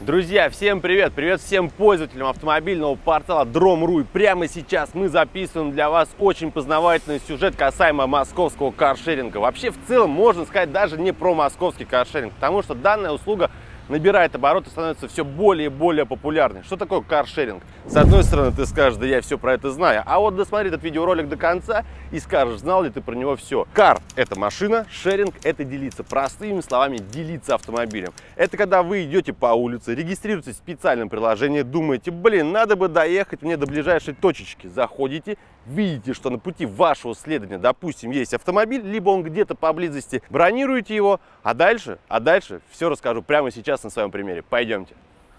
Друзья, всем привет! Привет всем пользователям автомобильного портала Drom.ru. И прямо сейчас мы записываем для вас очень познавательный сюжет касаемо московского каршеринга. Вообще, в целом, можно сказать, даже не про московский каршеринг, потому что данная услуга набирает обороты, становится все более и более популярной. Что такое каршеринг? С одной стороны, ты скажешь, да я все про это знаю, а вот досмотри этот видеоролик до конца и скажешь, знал ли ты про него все. Кар – это машина, шеринг – это делиться. Простыми словами, делиться автомобилем. Это когда вы идете по улице, регистрируетесь в специальном приложении, думаете, блин, надо бы доехать мне до ближайшей точечки. Заходите, видите, что на пути вашего следования, допустим, есть автомобиль, либо он где-то поблизости, бронируете его, а дальше все расскажу прямо сейчас на своем примере. Пойдемте.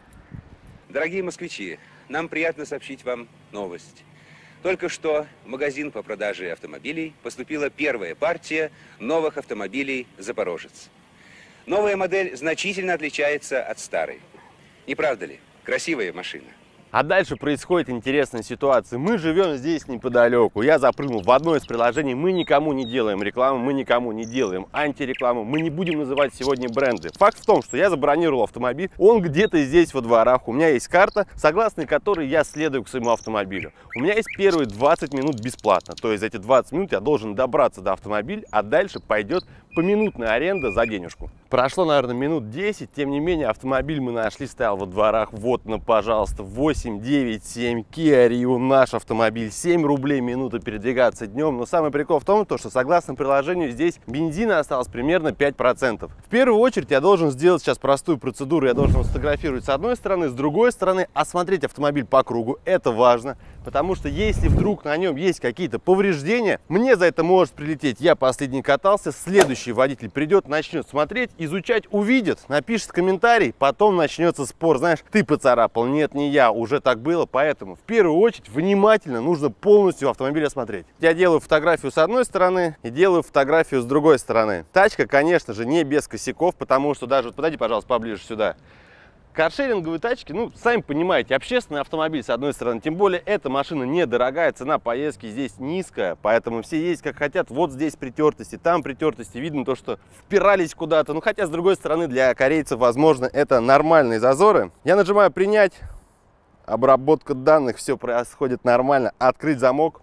Дорогие москвичи, нам приятно сообщить вам новость. Только что в магазин по продаже автомобилей поступила первая партия новых автомобилей «Запорожец». Новая модель значительно отличается от старой. Не правда ли? Красивая машина. А дальше происходит интересная ситуация. Мы живем здесь неподалеку. Я запрыгнул в одно из приложений. Мы никому не делаем рекламу, мы никому не делаем антирекламу. Мы не будем называть сегодня бренды. Факт в том, что я забронировал автомобиль. Он где-то здесь во дворах. У меня есть карта, согласно которой я следую к своему автомобилю. У меня есть первые 20 минут бесплатно. То есть за эти 20 минут я должен добраться до автомобиля, а дальше пойдет поминутная аренда за денежку. Прошло, наверное, минут 10. Тем не менее, автомобиль мы нашли, стоял во дворах. Вот, пожалуйста, 8, 9, 7, Kia Rio, наш автомобиль. 7 рублей минута передвигаться днем. Но самый прикол в том, что согласно приложению здесь бензина осталось примерно 5%. В первую очередь я должен сделать сейчас простую процедуру. Я должен сфотографировать с одной стороны, с другой стороны осмотреть автомобиль по кругу. Это важно, потому что если вдруг на нем есть какие-то повреждения, мне за это может прилететь. Я последний катался, следующий водитель придет, начнет смотреть, изучать, увидит, напишет комментарий, потом начнется спор. Знаешь, ты поцарапал, нет, не я, уже так было. Поэтому в первую очередь внимательно нужно полностью автомобиль осмотреть. Я делаю фотографию с одной стороны и делаю фотографию с другой стороны. Тачка, конечно же, не без косяков, потому что даже, подойди, пожалуйста, поближе сюда. Каршеринговые тачки, сами понимаете, общественный автомобиль, с одной стороны, тем более эта машина недорогая, цена поездки здесь низкая, поэтому все ездят как хотят, вот здесь притертости, там притертости, видно то, что впирались куда-то, хотя, с другой стороны, для корейцев, возможно, это нормальные зазоры. Я нажимаю «Принять», обработка данных, все происходит нормально, открыть замок.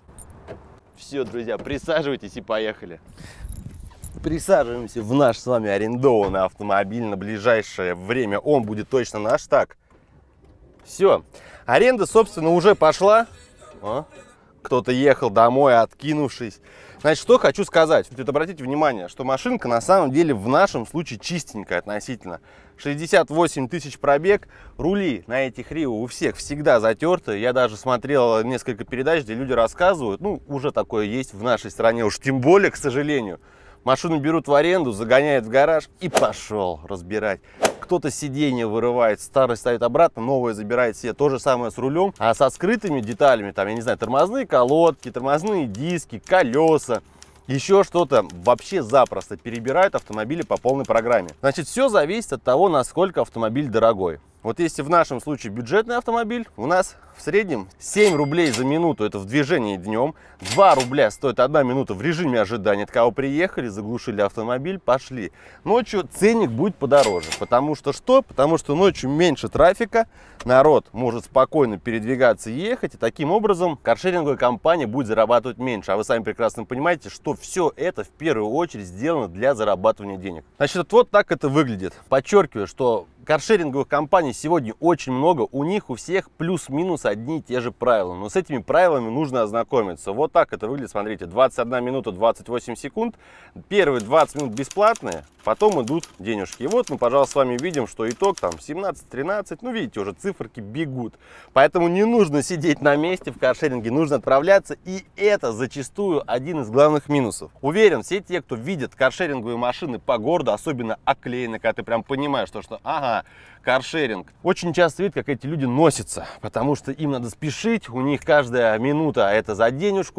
Все, друзья, присаживайтесь и поехали. Присаживаемся в наш с вами арендованный автомобиль на ближайшее время. Он будет точно наш. Так, все. Аренда, собственно, уже пошла. Кто-то ехал домой, откинувшись. Значит, что хочу сказать. Вот обратите внимание, что машинка на самом деле в нашем случае чистенькая относительно. 68 тысяч пробег. Рули на этих Рио у всех всегда затерты. Я даже смотрел несколько передач, где люди рассказывают. Уже такое есть в нашей стране. Уж тем более, к сожалению. Машину берут в аренду, загоняют в гараж и пошел разбирать. Кто-то сиденье вырывает, старое ставит обратно, новое забирает себе. То же самое с рулем, а со скрытыми деталями, там, я не знаю, тормозные колодки, тормозные диски, колеса, еще что-то, вообще запросто перебирают автомобили по полной программе. Значит, все зависит от того, насколько автомобиль дорогой. Вот если в нашем случае бюджетный автомобиль, у нас в среднем 7 рублей за минуту, это в движении днем, 2 рубля стоит 1 минута в режиме ожидания. От кого приехали, заглушили автомобиль, пошли. Ночью ценник будет подороже, потому что ночью меньше трафика, народ может спокойно передвигаться и ехать, и таким образом каршеринговая компания будет зарабатывать меньше. А вы сами прекрасно понимаете, что все это в первую очередь сделано для зарабатывания денег. Значит, вот так это выглядит. Подчеркиваю, что каршеринговых компаний сегодня очень много, у них у всех плюс-минус одни и те же правила, но с этими правилами нужно ознакомиться. Вот так это выглядит, смотрите, 21 минута 28 секунд, первые 20 минут бесплатные, потом идут денежки. И вот мы, пожалуйста, с вами видим, что итог там 17-13, видите, уже циферки бегут. Поэтому не нужно сидеть на месте в каршеринге, нужно отправляться, и это зачастую один из главных минусов. Уверен, все те, кто видит каршеринговые машины по городу, особенно оклеены, когда ты прям понимаешь, что ага, каршеринг. Очень часто видят, как эти люди носятся, потому что им надо спешить, у них каждая минута это за денежку.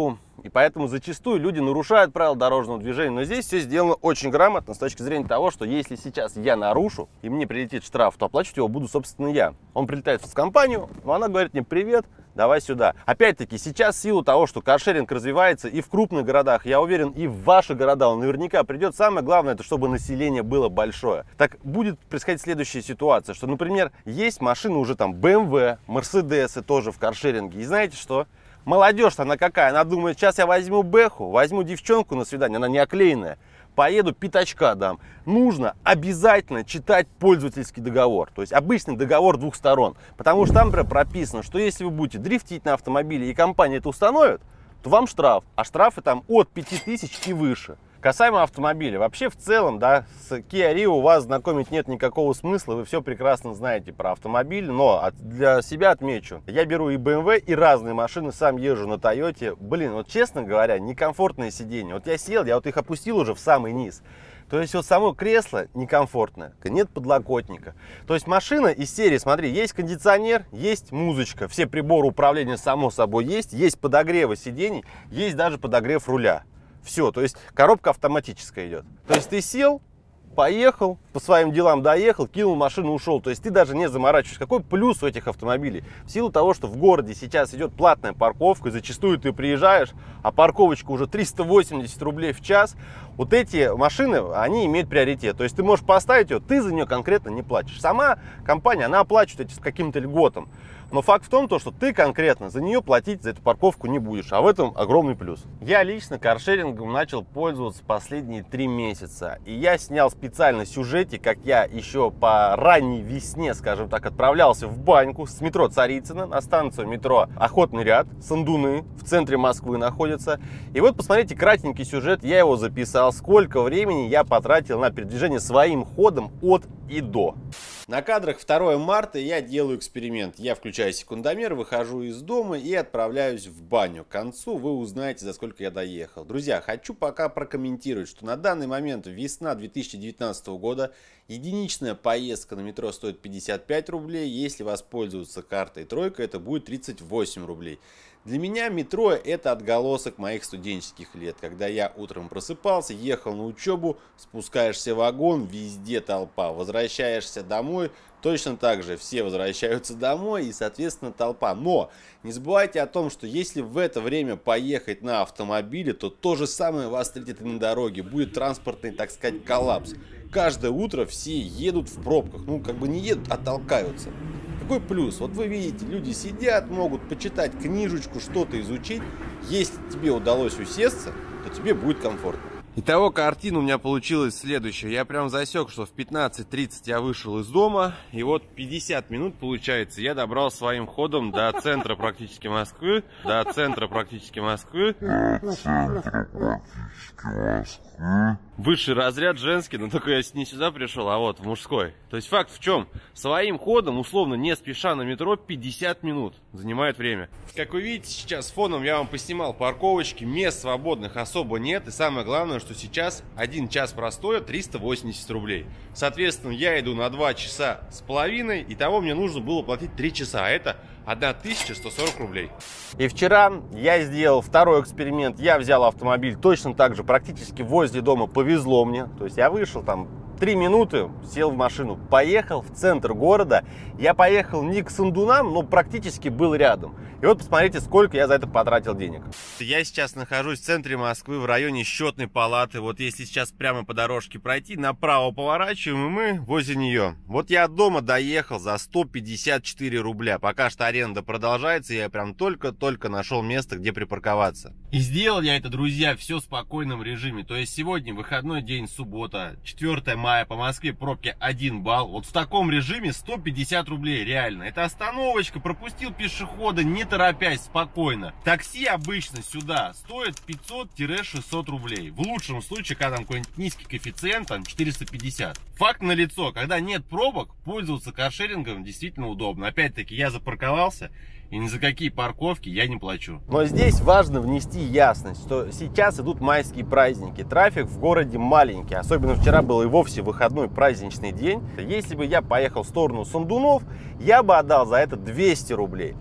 И поэтому зачастую люди нарушают правила дорожного движения. Но здесь все сделано очень грамотно с точки зрения того, что если сейчас я нарушу и мне прилетит штраф, то оплачивать его буду, собственно, я. Он прилетает в компанию, но она говорит мне: привет, давай сюда. Опять-таки, сейчас в силу того, что каршеринг развивается и в крупных городах, я уверен, и в ваши города он наверняка придет. Самое главное, это чтобы население было большое. Так будет происходить следующая ситуация, что, например, есть машины уже там BMW, Mercedes тоже в каршеринге. И знаете что? Молодежь-то она какая? Она думает: сейчас я возьму бэху, возьму девчонку на свидание, она не оклеенная, поеду, пятачка дам. Нужно обязательно читать пользовательский договор, то есть обычный договор двух сторон. Потому что там, например, прописано, что если вы будете дрифтить на автомобиле и компания это установит, то вам штраф. А штрафы там от 5000 и выше. Касаемо автомобиля, вообще в целом, да, с Kia Rio у вас знакомить нет никакого смысла, вы все прекрасно знаете про автомобиль, но для себя отмечу, я беру и BMW, и разные машины, сам езжу на Toyota, блин, вот честно говоря, некомфортные сиденья, вот я сел, я вот их опустил уже в самый низ, то есть вот само кресло некомфортное, нет подлокотника, то есть машина из серии, смотри, есть кондиционер, есть музычка, все приборы управления само собой есть подогревы сидений, есть даже подогрев руля. Все, то есть коробка автоматическая идет. То есть ты сел, поехал, по своим делам доехал, кинул машину, ушел. То есть ты даже не заморачиваешься. Какой плюс у этих автомобилей? В силу того, что в городе сейчас идет платная парковка, и зачастую ты приезжаешь, а парковочка уже 380 рублей в час. Вот эти машины, они имеют приоритет. То есть ты можешь поставить ее, ты за нее конкретно не платишь. Сама компания, она оплачивает эти с каким-то льготом. Но факт в том, что ты конкретно за нее платить, за эту парковку не будешь. А в этом огромный плюс. Я лично каршерингом начал пользоваться последние 3 месяца. И я снял специально сюжетик, как я еще по ранней весне, скажем так, отправлялся в баньку с метро Царицына на станцию метро Охотный ряд, Сандуны, в центре Москвы находится. И вот посмотрите кратенький сюжет, я его записал, сколько времени я потратил на передвижение своим ходом от и до. На кадрах 2 марта я делаю эксперимент. Я включаю секундомер, выхожу из дома и отправляюсь в баню. К концу вы узнаете, за сколько я доехал. Друзья, хочу пока прокомментировать, что на данный момент весна 2019 года единичная поездка на метро стоит 55 рублей. Если воспользоваться картой тройка, это будет 38 рублей. Для меня метро это отголосок моих студенческих лет, когда я утром просыпался, ехал на учебу, спускаешься в вагон, везде толпа, возвращаешься домой, точно так же все возвращаются домой и, соответственно, толпа. Но не забывайте о том, что если в это время поехать на автомобиле, то то же самое вас встретит и на дороге, будет транспортный, так сказать, коллапс. Каждое утро все едут в пробках, ну как бы не едут, а толкаются. Какой плюс? Вот вы видите, люди сидят, могут почитать книжечку, что-то изучить. Если тебе удалось усесться, то тебе будет комфортно. Итого, картина у меня получилась следующая. Я прям засек, что в 15:30 я вышел из дома. И вот 50 минут, получается, я добрался своим ходом до центра практически Москвы. Высший разряд женский, но только я не сюда пришел, а вот в мужской. То есть факт в чем? Своим ходом, условно, не спеша на метро, 50 минут занимает время. Как вы видите, сейчас фоном я вам поснимал парковочки, мест свободных особо нет. И самое главное, что сейчас 1 час простоя 380 рублей. Соответственно, я иду на 2 часа с половиной, и того мне нужно было платить 3 часа, а это 1140 рублей. И вчера я сделал второй эксперимент. Я взял автомобиль точно так же, практически возле дома, повезло мне. То есть я вышел там 3 минуты, сел в машину, поехал в центр города. Я поехал не к Сандунам, но практически был рядом. И вот посмотрите, сколько я за это потратил денег. Я сейчас нахожусь в центре Москвы, в районе Счетной палаты. Вот если сейчас прямо по дорожке пройти, направо поворачиваем, и мы возле нее. Вот я от дома доехал за 154 рубля. Пока что аренда продолжается, я прям только-только нашел место, где припарковаться. И сделал я это, друзья, все в спокойном режиме. То есть сегодня выходной день, суббота, 4 мая, по Москве пробки 1 балл. Вот в таком режиме 150 рублей, реально. Это остановочка, пропустил пешехода, не торопясь, спокойно. Такси обычно сюда стоит 500-600 рублей. В лучшем случае, когда там какой-нибудь низкий коэффициент, там 450. Факт налицо, когда нет пробок, пользоваться каршерингом действительно удобно. Опять-таки, я запарковался, и ни за какие парковки я не плачу. Но здесь важно внести ясность, что сейчас идут майские праздники. Трафик в городе маленький. Особенно вчера был и вовсе выходной праздничный день. Если бы я поехал в сторону Сандунов, я бы отдал за это 200 рублей.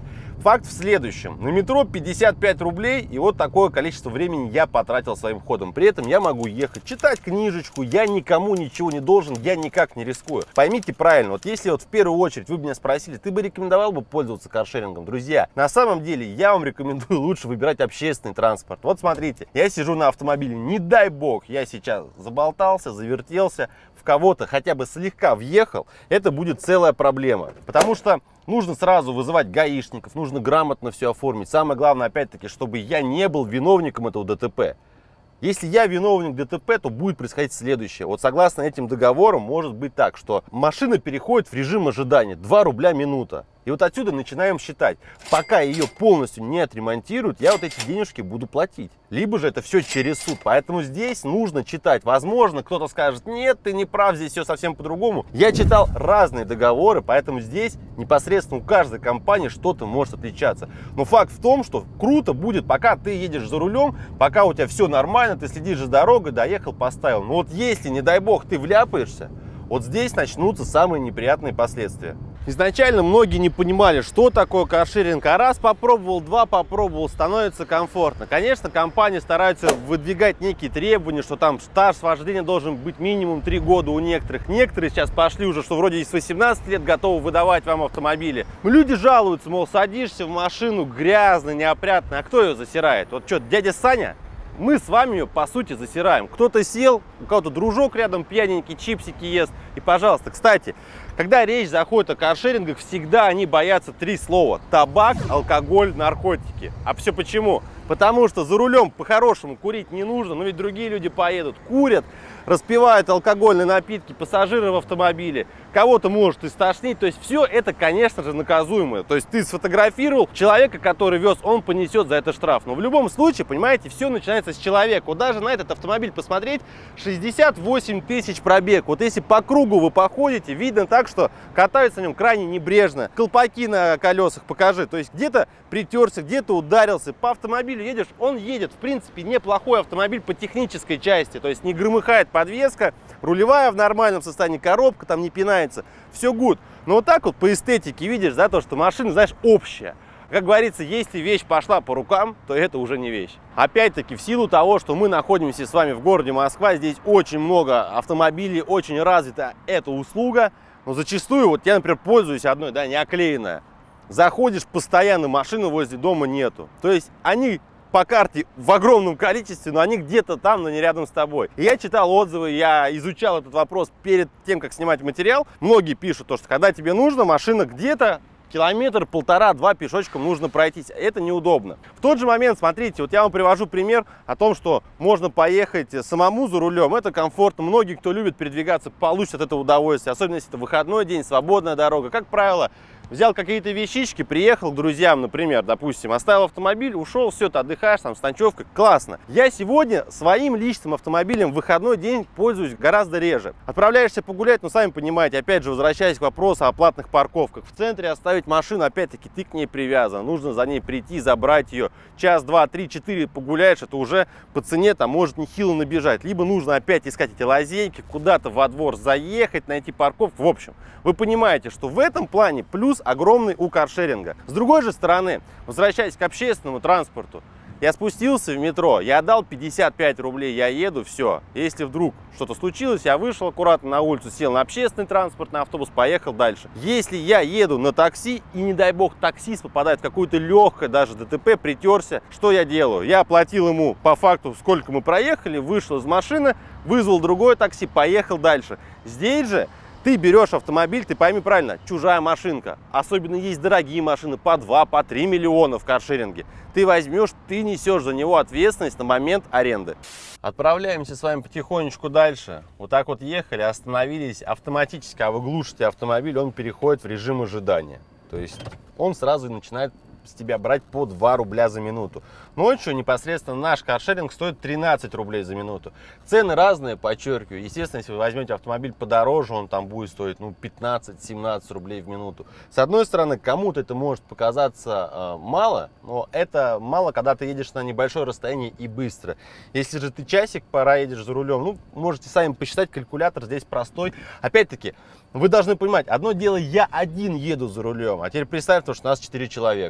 Факт в следующем. На метро 55 рублей, и вот такое количество времени я потратил своим ходом. При этом я могу ехать, читать книжечку, я никому ничего не должен, я никак не рискую. Поймите правильно, вот если вот в первую очередь вы меня спросили, ты бы рекомендовал бы пользоваться каршерингом? Друзья, на самом деле я вам рекомендую лучше выбирать общественный транспорт. Вот смотрите, я сижу на автомобиле, не дай бог, я сейчас заболтался, завертелся, в кого-то хотя бы слегка въехал, это будет целая проблема. Потому что нужно сразу вызывать гаишников, нужно грамотно все оформить. Самое главное, опять-таки, чтобы я не был виновником этого ДТП. Если я виновник ДТП, то будет происходить следующее. Вот согласно этим договорам может быть так, что машина переходит в режим ожидания 2 рубля минута. И вот отсюда начинаем считать. Пока ее полностью не отремонтируют, я вот эти денежки буду платить. Либо же это все через суд. Поэтому здесь нужно читать. Возможно, кто-то скажет, нет, ты не прав, здесь все совсем по-другому. Я читал разные договоры, поэтому здесь непосредственно у каждой компании что-то может отличаться. Но факт в том, что круто будет, пока ты едешь за рулем, пока у тебя все нормально, ты следишь за дорогой, доехал, поставил. Но вот если, не дай бог, ты вляпаешься, вот здесь начнутся самые неприятные последствия. Изначально многие не понимали, что такое каршеринг, а раз попробовал, два попробовал, становится комфортно. Конечно, компании стараются выдвигать некие требования, что там стаж вождения должен быть минимум 3 года у некоторых. Некоторые сейчас пошли уже, что вроде с 18 лет готовы выдавать вам автомобили. Но люди жалуются, мол, садишься в машину грязно, неопрятно, а кто ее засирает? Вот что, дядя Саня? Мы с вами ее, по сути, засираем. Кто-то сел, у кого-то дружок рядом пьяненький, чипсики ест. И, пожалуйста, кстати, когда речь заходит о каршерингах, всегда они боятся 3 слова. Табак, алкоголь, наркотики. А все почему? Потому что за рулем по-хорошему курить не нужно, но ведь другие люди поедут, курят, распивают алкогольные напитки, пассажиры в автомобиле, кого-то может и стошнить. То есть все это, конечно же, наказуемо. То есть ты сфотографировал человека, который вез, он понесет за это штраф. Но в любом случае, понимаете, все начинается с человека. Вот даже на этот автомобиль посмотреть, 68 тысяч пробег. Вот если по кругу вы походите, видно так, что катаются на нем крайне небрежно. Колпаки на колесах покажи. То есть где-то притерся, где-то ударился. По автомобилю едешь, он едет, в принципе, неплохой автомобиль по технической части. То есть не громыхает подвеска, рулевая в нормальном состоянии, коробка там не пинается. Все гуд. Но вот так вот по эстетике видишь, да, то, что машина, знаешь, общая. Как говорится, если вещь пошла по рукам, то это уже не вещь. Опять-таки, в силу того, что мы находимся с вами в городе Москва, здесь очень много автомобилей, очень развита эта услуга. Но зачастую, вот я, например, пользуюсь одной, да, не оклеенная. Заходишь, постоянно машины возле дома нету. То есть они по карте в огромном количестве, но они где-то там, но не рядом с тобой. И я читал отзывы, я изучал этот вопрос перед тем, как снимать материал. Многие пишут, что когда тебе нужно, машина где-то километр, полтора-два пешочком нужно пройтись. Это неудобно. В тот же момент, смотрите, вот я вам привожу пример о том, что можно поехать самому за рулем. Это комфортно. Многие, кто любит передвигаться, получат от этого удовольствие. Особенно, если это выходной день, свободная дорога. Как правило, взял какие-то вещички, приехал к друзьям, например, допустим, оставил автомобиль, ушел, все, ты отдыхаешь, там, с ночевкой, классно. Я сегодня своим личным автомобилем в выходной день пользуюсь гораздо реже. Отправляешься погулять, но сами понимаете, опять же, возвращаясь к вопросу о платных парковках. В центре оставить машину, опять-таки, ты к ней привязан, нужно за ней прийти, забрать ее. Час, два, три, 4 погуляешь, это уже по цене там может нехило набежать. Либо нужно опять искать эти лазейки, куда-то во двор заехать, найти парковку. В общем, вы понимаете, что в этом плане плюс огромный у каршеринга. С другой же стороны, возвращаясь к общественному транспорту, я спустился в метро, я отдал 55 рублей, я еду, все. Если вдруг что-то случилось, я вышел аккуратно на улицу, сел на общественный транспорт, на автобус, поехал дальше. Если я еду на такси, и не дай бог таксист попадает в какую-то легкое даже ДТП, притерся, что я делаю? Я оплатил ему по факту, сколько мы проехали, вышел из машины, вызвал другое такси, поехал дальше. Здесь же ты берешь автомобиль, ты пойми правильно, чужая машинка. Особенно есть дорогие машины по 2, по 3 миллиона в каршеринге. Ты возьмешь, ты несешь за него ответственность на момент аренды. Отправляемся с вами потихонечку дальше. Вот так вот ехали, остановились автоматически, а вы глушите автомобиль, он переходит в режим ожидания. То есть он сразу начинает с тебя брать по 2 рубля за минуту. Ночью непосредственно наш каршеринг стоит 13 рублей за минуту. Цены разные, подчеркиваю. Естественно, если вы возьмете автомобиль подороже, он там будет стоить 15-17 рублей в минуту. С одной стороны, кому-то это может показаться мало, но это мало, когда ты едешь на небольшое расстояние и быстро. Если же ты часик пора едешь за рулем, можете сами посчитать, калькулятор здесь простой. Опять-таки, вы должны понимать, одно дело я один еду за рулем, а теперь представьте, что у нас 4 человека.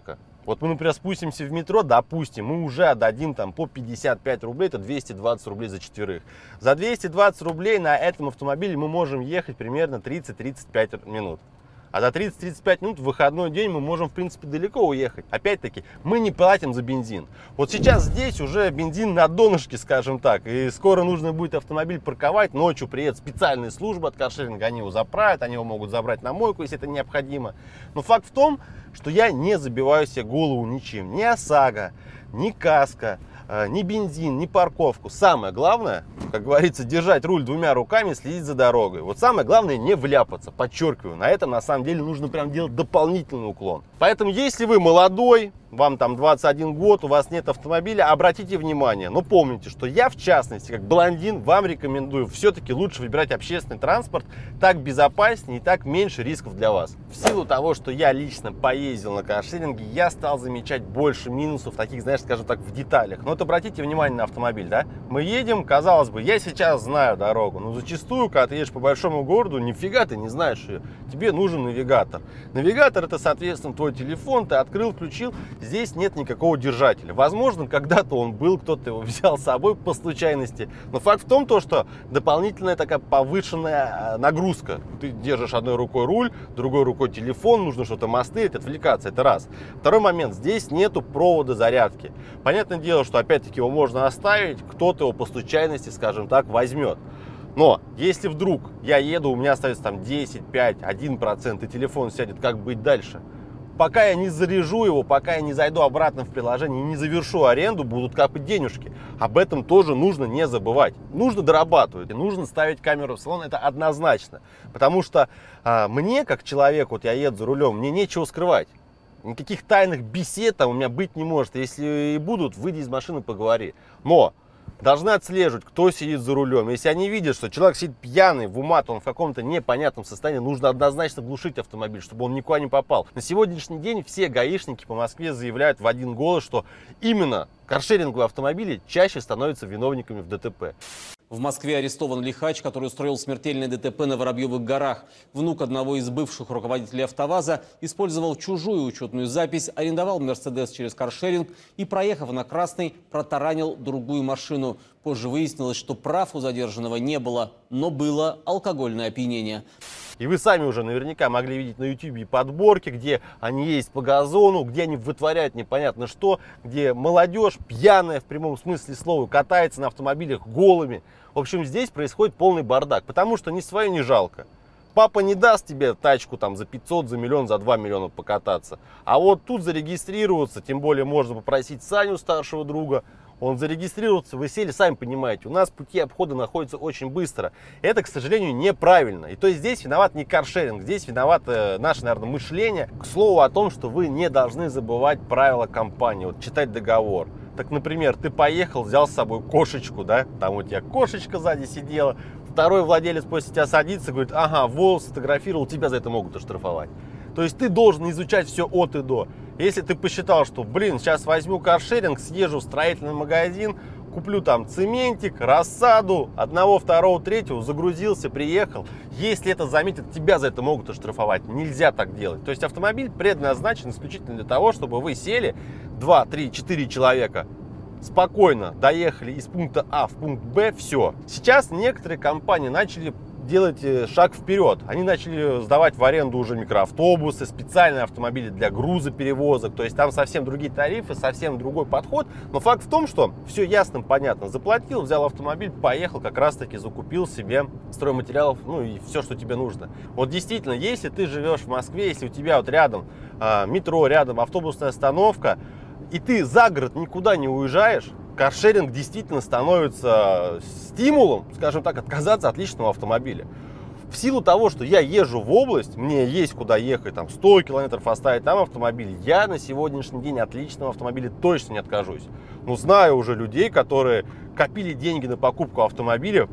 Вот мы, например, спустимся в метро, допустим, мы уже отдадим там по 55 рублей, это 220 рублей за четверых. За 220 рублей на этом автомобиле мы можем ехать примерно 30-35 минут. А за 30-35 минут в выходной день мы можем, в принципе, далеко уехать. Опять-таки, мы не платим за бензин. Вот сейчас здесь уже бензин на донышке, скажем так. И скоро нужно будет автомобиль парковать. Ночью приедет специальная служба от каршеринга. Они его заправят, они его могут забрать на мойку, если это необходимо. Но факт в том, что я не забиваю себе голову ничем. Ни ОСАГО, ни каско, ни бензин, ни парковку. Самое главное, как говорится, держать руль двумя руками, следить за дорогой. Вот самое главное не вляпаться, подчеркиваю. На этом на самом деле нужно прям делать дополнительный уклон. Поэтому если вы молодой, вам там 21 год, у вас нет автомобиля, обратите внимание. Но помните, что я в частности, как блондин, вам рекомендую все-таки лучше выбирать общественный транспорт. Так безопаснее и так меньше рисков для вас. В силу того, что я лично поездил на каршеринге, я стал замечать больше минусов, таких, знаешь, скажем так, в деталях. Но вот обратите внимание на автомобиль, да? Мы едем, казалось бы, я сейчас знаю дорогу, но зачастую, когда ты едешь по большому городу, нифига ты не знаешь ее. Тебе нужен навигатор. Навигатор — это, соответственно, твой телефон, ты открыл, включил. Здесь нет никакого держателя. Возможно, когда-то он был, кто-то его взял с собой по случайности. Но факт в том, что дополнительная такая повышенная нагрузка. Ты держишь одной рукой руль, другой рукой телефон, нужно что-то мастырить, отвлекаться. Это раз. Второй момент. Здесь нету провода зарядки. Понятное дело, что опять-таки его можно оставить, кто-то его по случайности, скажем так, возьмет. Но если вдруг я еду, у меня остается там 10, 5, 1% и телефон сядет, как быть дальше? Пока я не заряжу его, пока я не зайду обратно в приложение и не завершу аренду, будут капать денежки. Об этом тоже нужно не забывать. Нужно дорабатывать, нужно ставить камеру в салон, это однозначно. Потому что мне, как человеку, вот я еду за рулем, мне нечего скрывать. Никаких тайных бесед там у меня быть не может. Если и будут, выйди из машины, поговори. Но должны отслеживать, кто сидит за рулем. Если они видят, что человек сидит пьяный, в ума, то он в каком-то непонятном состоянии, нужно однозначно глушить автомобиль, чтобы он никуда не попал. На сегодняшний день все гаишники по Москве заявляют в один голос, что именно каршеринговые автомобили чаще становятся виновниками в ДТП. В Москве арестован лихач, который устроил смертельное ДТП на Воробьевых горах. Внук одного из бывших руководителей АвтоВАЗа использовал чужую учетную запись, арендовал «Мерседес» через каршеринг и, проехав на красный, протаранил другую машину. Позже выяснилось, что прав у задержанного не было, но было алкогольное опьянение. И вы сами уже наверняка могли видеть на YouTube подборки, где они ездят по газону, где они вытворяют непонятно что, где молодежь пьяная в прямом смысле слова катается на автомобилях голыми. В общем, здесь происходит полный бардак, потому что ни свое не жалко. Папа не даст тебе тачку там за 500, за миллион, за 2 миллиона покататься. А вот тут зарегистрироваться, тем более можно попросить Саню, старшего друга, он зарегистрировался, вы сели, сами понимаете, у нас пути обхода находятся очень быстро. Это, к сожалению, неправильно. И то есть здесь виноват не каршеринг, здесь виноват наше, наверное, мышление. К слову о том, что вы не должны забывать правила компании, вот читать договор. Так, например, ты поехал, взял с собой кошечку, да, там у тебя кошечка сзади сидела, второй владелец после тебя садится, говорит, ага, волос сфотографировал, тебя за это могут оштрафовать. То есть ты должен изучать все от и до. Если ты посчитал, что, блин, сейчас возьму каршеринг, съезжу в строительный магазин, куплю там цементик, рассаду, одного, второго, третьего, загрузился, приехал. Если это заметят, тебя за это могут оштрафовать. Нельзя так делать. То есть автомобиль предназначен исключительно для того, чтобы вы сели 2, 3, 4 человека, спокойно доехали из пункта А в пункт Б, все. Сейчас некоторые компании начали делать шаг вперед. Они начали сдавать в аренду уже микроавтобусы, специальные автомобили для грузоперевозок. То есть там совсем другие тарифы, совсем другой подход. Но факт в том, что все ясно, понятно. Заплатил, взял автомобиль, поехал, как раз таки закупил себе стройматериалов, ну и все, что тебе нужно. Вот действительно, если ты живешь в Москве, если у тебя вот рядом метро, рядом автобусная остановка, и ты за город никуда не уезжаешь, каршеринг действительно становится стимулом, скажем так, отказаться от личного автомобиля. В силу того, что я езжу в область, мне есть куда ехать, там 100 километров оставить там автомобиль, я на сегодняшний день от личного автомобиля точно не откажусь. Но знаю уже людей, которые копили деньги на покупку автомобиля,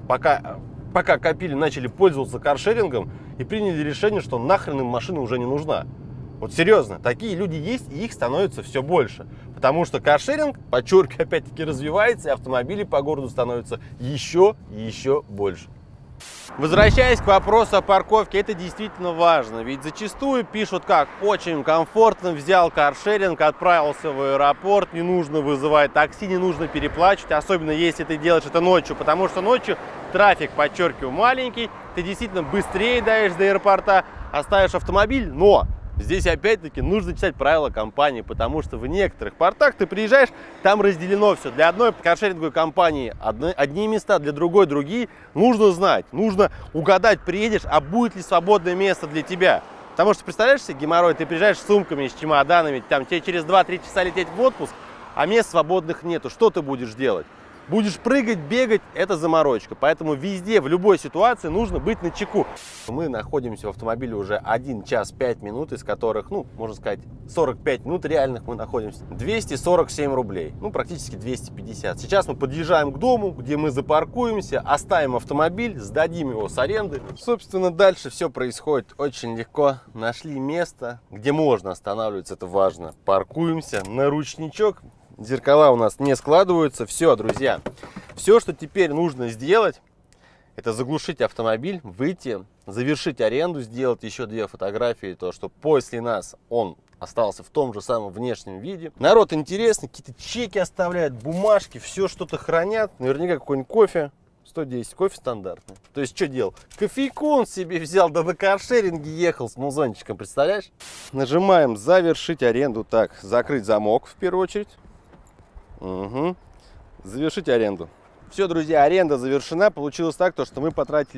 пока копили, начали пользоваться каршерингом и приняли решение, что нахрен им машина уже не нужна. Вот серьезно, такие люди есть, и их становится все больше. Потому что каршеринг, подчеркиваю, опять-таки развивается, и автомобилей по городу становится еще и еще больше. Возвращаясь к вопросу о парковке, это действительно важно, ведь зачастую пишут как: очень комфортно, взял каршеринг, отправился в аэропорт, не нужно вызывать такси, не нужно переплачивать, особенно если ты делаешь это ночью, потому что ночью трафик, подчеркиваю, маленький, ты действительно быстрее доедешь до аэропорта, оставишь автомобиль, но здесь опять-таки нужно читать правила компании, потому что в некоторых портах ты приезжаешь, там разделено все. Для одной каршеринговой компании одни места, для другой другие. Нужно знать, нужно угадать, приедешь, а будет ли свободное место для тебя. Потому что, представляешь себе геморрой, ты приезжаешь с сумками, с чемоданами, там тебе через 2-3 часа лететь в отпуск, а мест свободных нету. Что ты будешь делать? Будешь прыгать, бегать, это заморочка. Поэтому везде, в любой ситуации нужно быть начеку. Мы находимся в автомобиле уже 1 час 5 минут, из которых, можно сказать, 45 минут реальных мы находимся. 247 рублей, практически 250. Сейчас мы подъезжаем к дому, где мы запаркуемся, оставим автомобиль, сдадим его с аренды. Собственно, дальше все происходит очень легко. Нашли место, где можно останавливаться, это важно. Паркуемся на ручничок. Зеркала у нас не складываются. Все, друзья, все, что теперь нужно сделать, это заглушить автомобиль, выйти, завершить аренду, сделать еще 2 фотографии, то, что после нас он остался в том же самом внешнем виде. Народ интересный, какие-то чеки оставляют, бумажки, все что-то хранят. Наверняка какой-нибудь кофе. 110, кофе стандартный. То есть, что делал? Кофейку он себе взял, да на каршеринге ехал с музончиком, представляешь? Нажимаем завершить аренду. Так, закрыть замок в первую очередь. Угу. Завершить аренду. Все, друзья, аренда завершена. Получилось так, что мы потратили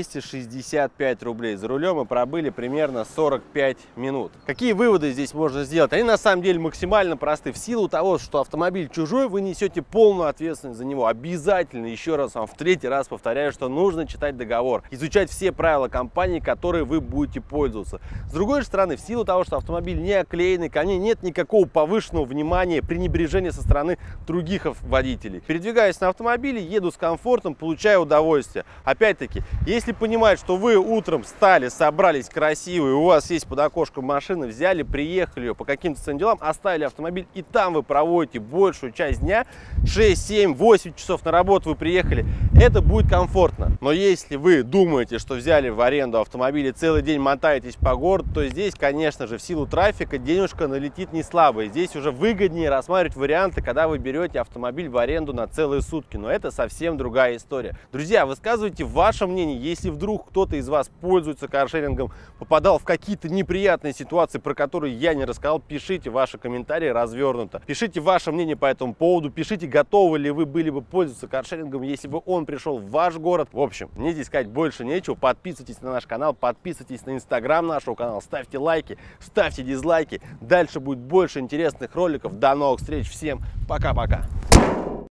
265 рублей за рулем и пробыли примерно 45 минут. Какие выводы здесь можно сделать? Они на самом деле максимально просты. В силу того, что автомобиль чужой, вы несете полную ответственность за него. Обязательно, еще раз вам в 3-й раз повторяю, что нужно читать договор, изучать все правила компании, которые вы будете пользоваться. С другой же стороны, в силу того, что автомобиль не оклеенный, ко мне нет никакого повышенного внимания, пренебрежения со стороны других водителей. Передвигаясь на автомобиле, еду с комфортом, получаю удовольствие. Опять-таки, если понимать, что вы утром встали, собрались красивые, у вас есть под окошком машина, взяли, приехали ее по каким-то своим делам, оставили автомобиль, и там вы проводите большую часть дня, 6, 7, 8 часов на работу вы приехали, это будет комфортно. Но если вы думаете, что взяли в аренду автомобиль и целый день мотаетесь по городу, то здесь, конечно же, в силу трафика денежка налетит не слабо. Здесь уже выгоднее рассматривать варианты, когда вы берете автомобиль в аренду на целые сутки. Но это совсем другая история. Друзья, высказывайте ваше мнение, если вдруг кто-то из вас пользуется каршерингом, попадал в какие-то неприятные ситуации, про которые я не рассказал, пишите ваши комментарии развернуто. Пишите ваше мнение по этому поводу, пишите, готовы ли вы были бы пользоваться каршерингом, если бы он пришел в ваш город. В общем, мне здесь сказать больше нечего. Подписывайтесь на наш канал, подписывайтесь на инстаграм нашего канала, ставьте лайки, ставьте дизлайки. Дальше будет больше интересных роликов. До новых встреч, всем пока-пока.